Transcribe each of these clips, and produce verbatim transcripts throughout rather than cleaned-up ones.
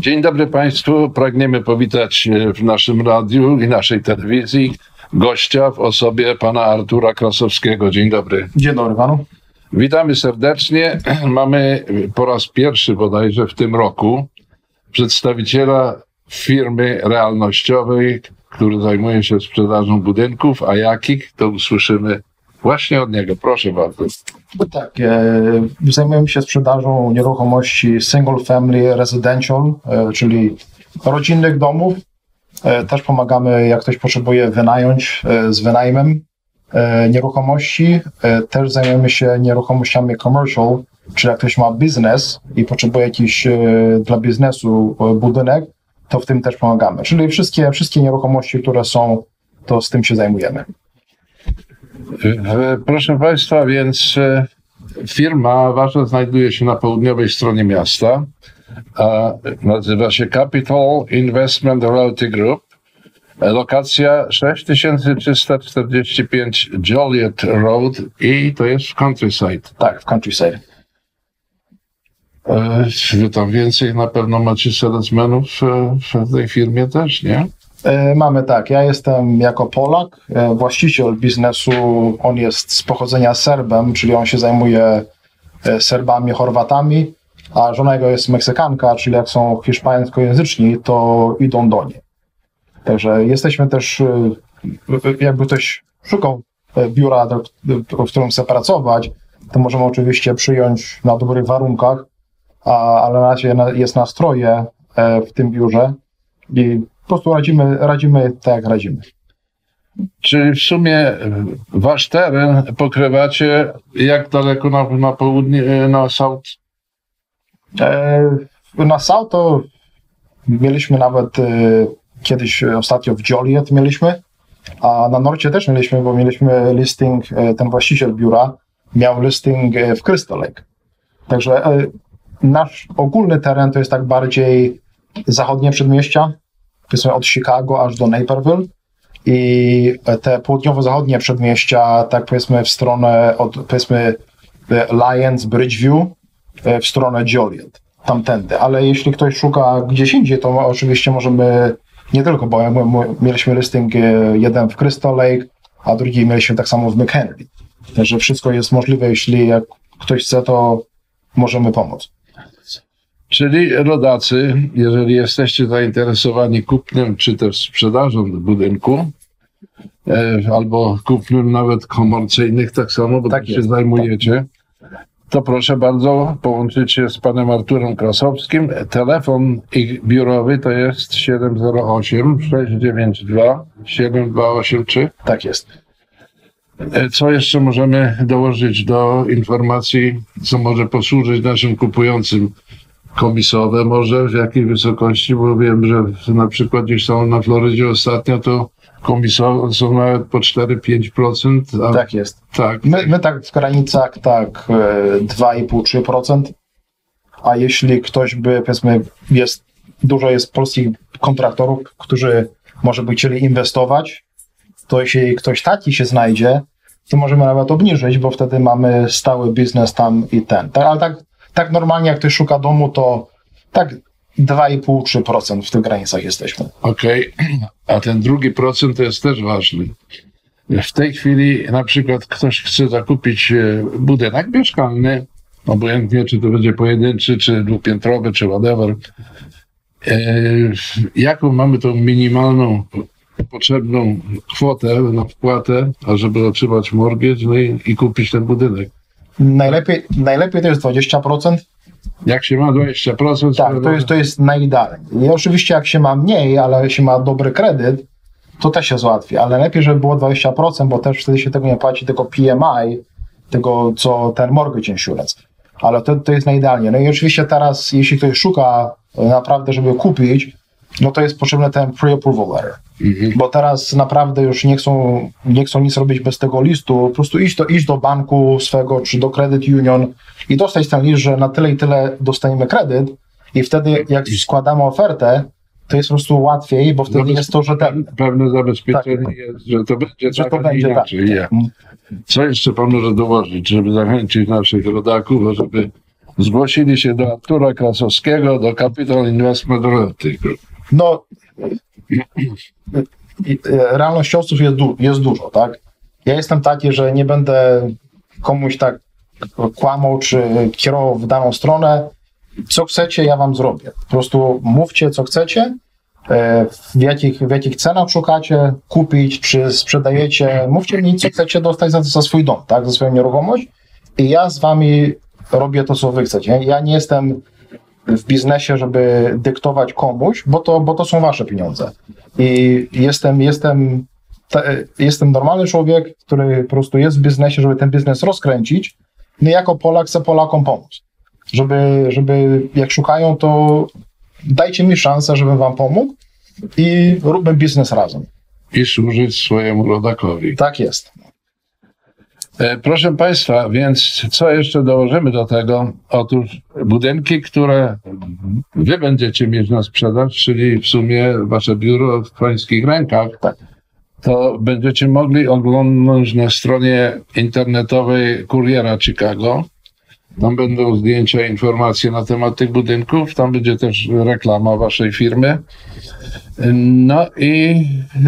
Dzień dobry Państwu. Pragniemy powitać w naszym radiu i naszej telewizji gościa w osobie pana Artura Krasowskiego. Dzień dobry. Dzień dobry panu. Witamy serdecznie. Mamy po raz pierwszy bodajże w tym roku przedstawiciela firmy realnościowej, który zajmuje się sprzedażą budynków, a jakich, to usłyszymy właśnie od niego. Proszę bardzo. Tak, e, zajmujemy się sprzedażą nieruchomości single family residential, e, czyli rodzinnych domów. E, też pomagamy, jak ktoś potrzebuje wynająć e, z wynajmem e, nieruchomości. E, też zajmujemy się nieruchomościami commercial, czyli jak ktoś ma biznes i potrzebuje jakiś e, dla biznesu e, budynek, to w tym też pomagamy. Czyli wszystkie, wszystkie nieruchomości, które są, to z tym się zajmujemy. Proszę Państwa, więc firma wasza znajduje się na południowej stronie miasta, a nazywa się Capital Investment Realty Group. Lokacja sześć tysięcy trzysta czterdzieści pięć Joliet Road i to jest w Countryside. Tak, w Countryside. Wy tam więcej na pewno macie salesmenów w tej firmie też, nie? Mamy tak, ja jestem jako Polak, właściciel biznesu, on jest z pochodzenia Serbem, czyli on się zajmuje Serbami, Chorwatami, a żona jego jest Meksykanka, czyli jak są hiszpańskojęzyczni, to idą do niej. Także jesteśmy też, jakby ktoś szukał biura, w którym chce pracować, to możemy oczywiście przyjąć na dobrych warunkach, a, ale na razie jest nastroje w tym biurze i po prostu radzimy, radzimy tak, jak radzimy. Czyli w sumie wasz teren pokrywacie jak daleko na, na południe, na south? E, na south to mieliśmy nawet e, kiedyś ostatnio w Joliet mieliśmy, a na norcie też mieliśmy, bo mieliśmy listing, e, ten właściciel biura miał listing w Crystal Lake. Także e, nasz ogólny teren to jest tak bardziej zachodnie przedmieścia, powiedzmy od Chicago aż do Naperville i te południowo-zachodnie przedmieścia, tak powiedzmy w stronę od powiedzmy Lions, Bridgeview, w stronę Joliet, tamtędy. Ale jeśli ktoś szuka gdzieś indziej, to oczywiście możemy nie tylko, bo mieliśmy listing jeden w Crystal Lake, a drugi mieliśmy tak samo w McHenry. Także wszystko jest możliwe, jeśli jak ktoś chce, to możemy pomóc. Czyli rodacy, jeżeli jesteście zainteresowani kupnem czy też sprzedażą budynku, e, albo kupnem nawet komercyjnych, tak samo, bo tak się jest, zajmujecie, tak. To proszę bardzo, połączyć się z panem Arturem Krasowskim. Telefon ich biurowy to jest siedem zero osiem sześć dziewięć dwa siedem dwa osiem trzy. Tak jest. E, co jeszcze możemy dołożyć do informacji, co może posłużyć naszym kupującym? Komisowe może, w jakiej wysokości, bo wiem, że na przykład gdzieś są na Florydzie ostatnio, to komisowe są nawet po cztery do pięciu procent. A... Tak jest. Tak. My, my tak w granicach tak dwa i pół do trzech procent, a jeśli ktoś by, powiedzmy, jest, dużo jest polskich kontraktorów, którzy może by chcieli inwestować, to jeśli ktoś taki się znajdzie, to możemy nawet obniżyć, bo wtedy mamy stały biznes tam i ten. Tak, ale tak Tak normalnie, jak ktoś szuka domu, to tak dwa i pół do trzech procent w tych granicach jesteśmy. Okej, okay. A ten drugi procent to jest też ważny. W tej chwili na przykład ktoś chce zakupić budynek mieszkalny, obojętnie czy to będzie pojedynczy, czy dwupiętrowy, czy whatever. E, jaką mamy tą minimalną potrzebną kwotę na wpłatę, ażeby otrzymać mortgage, no i, i kupić ten budynek? Najlepiej, najlepiej to jest dwadzieścia procent. Jak się ma dwadzieścia procent? Tak, to jest, to jest najidealniej. I oczywiście jak się ma mniej, ale jeśli ma dobry kredyt, to też się załatwi, ale lepiej, żeby było dwadzieścia procent, bo też wtedy się tego nie płaci, tylko P M I, tego co ten mortgage insurance. Ale to, to jest najidealniej. No i oczywiście teraz, jeśli ktoś szuka naprawdę, żeby kupić, no to jest potrzebny ten pre-approval letter. Mhm. Bo teraz naprawdę już nie chcą, nie chcą nic robić bez tego listu, po prostu iść do, iść do banku swego, czy do credit union i dostać ten list, że na tyle i tyle dostaniemy kredyt i wtedy jak składamy ofertę, to jest po prostu łatwiej, bo wtedy Zabez... jest to rzetelne. Pewne zabezpieczenie tak. jest, że to będzie że tak, to będzie inaczej. Tak. Ja. Co jeszcze pan może dołożyć, żeby zachęcić naszych rodaków, żeby zgłosili się do Artura Krasowskiego, do Capital Investment Realty Group? No, i- realnościowców jest, du- jest dużo, tak? Ja jestem taki, że nie będę komuś tak kłamał czy kierował w daną stronę. Co chcecie, ja wam zrobię. Po prostu mówcie, co chcecie, e, w jakich, w jakich cenach szukacie kupić, czy sprzedajecie. Mówcie mi, co chcecie dostać za, za swój dom, tak? Za swoją nieruchomość i ja z wami robię to, co wy chcecie. Ja nie jestem w biznesie, żeby dyktować komuś, bo to, bo to są wasze pieniądze. I jestem, jestem, te, jestem normalny człowiek, który po prostu jest w biznesie, żeby ten biznes rozkręcić. No i jako Polak chcę Polakom pomóc. Żeby, żeby jak szukają, to dajcie mi szansę, żebym wam pomógł i róbmy biznes razem. I służyć swojemu rodakowi. Tak jest. E, Proszę Państwa, więc co jeszcze dołożymy do tego? Otóż budynki, które Wy będziecie mieć na sprzedaż, czyli w sumie Wasze biuro w Pańskich rękach, Tak. to będziecie mogli oglądnąć na stronie internetowej Kuriera Chicago. Tam będą zdjęcia, informacje na temat tych budynków. Tam będzie też reklama Waszej firmy. No i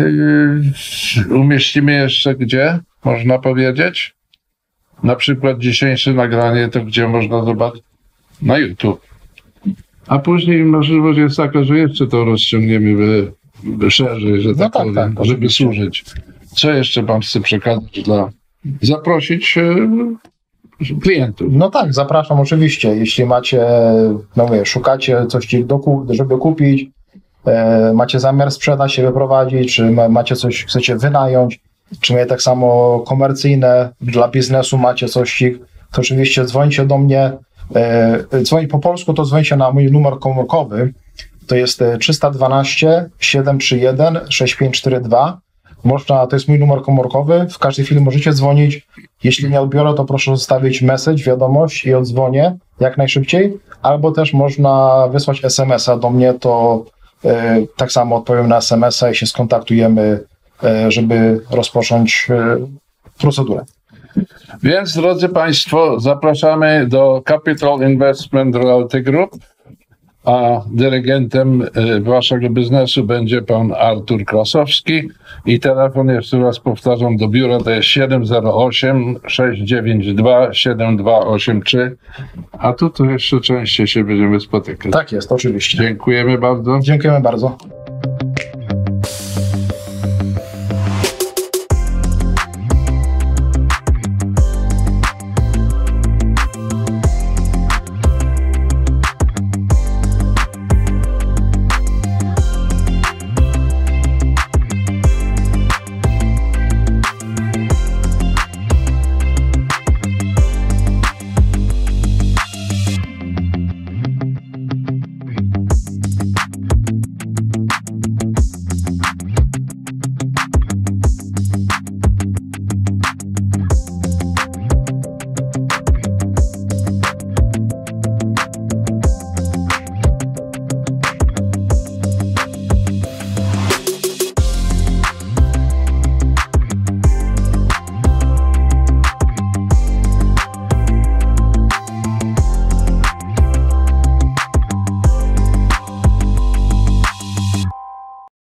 yy, umieścimy jeszcze gdzie, można powiedzieć? Na przykład dzisiejsze nagranie to gdzie można zobaczyć? Na YouTube. A później możliwość jest taka, że jeszcze to rozciągniemy by, by szerzej, że No tak tak, powiem, tak, żeby oczywiście. służyć. Co jeszcze Pan chce przekazać dla... Zaprosić yy, klientów. No tak, zapraszam oczywiście. Jeśli macie, no mówię, szukacie coś, do, ku- żeby kupić, e, macie zamiar sprzedać się, wyprowadzić, czy ma, macie coś, chcecie wynająć, czy macie tak samo komercyjne, dla biznesu macie coś, to oczywiście dzwońcie do mnie. E, dzwonić po polsku, to dzwońcie na mój numer komórkowy. To jest e, trzysta dwanaście siedem trzy jeden sześć pięć cztery dwa. Można, to jest mój numer komórkowy, w każdej chwili możecie dzwonić. Jeśli nie odbiorę, to proszę zostawić message, wiadomość i odzwonię jak najszybciej, albo też można wysłać es em es a do mnie, to e, tak samo odpowiem na es em es a i się skontaktujemy, e, żeby rozpocząć e, procedurę. Więc, drodzy Państwo, zapraszamy do Capital Investment Realty Group, a dyrygentem y, Waszego biznesu będzie Pan Artur Krasowski i telefon, jeszcze raz powtarzam, do biura to jest siedem zero osiem sześć dziewięć dwa siedem dwa osiem trzy, a tu to jeszcze częściej się będziemy spotykać. Tak jest, oczywiście. Dziękujemy bardzo. Dziękujemy bardzo.